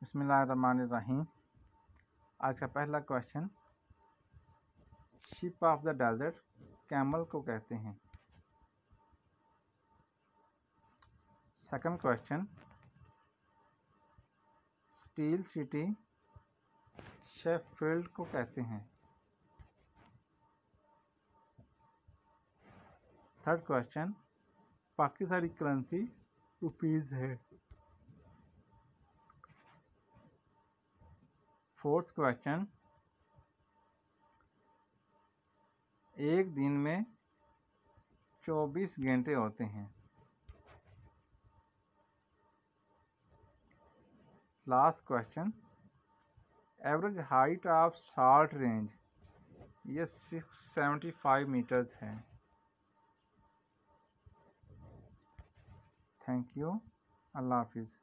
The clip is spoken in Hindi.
बिस्मिल्लाहिर्रहमानिर्रहीम। आज का पहला question, ship of the desert camel को कहते हैं। Second question, steel city Sheffield को कहते हैं। Third question, Pakistani currency rupees है। फोर्थ क्वेश्चन, एक दिन में 24 घंटे होते हैं। Last question, average height of Salt Range ये 675 मीटर्स है। Thank you. अल्लाह हाफिज़।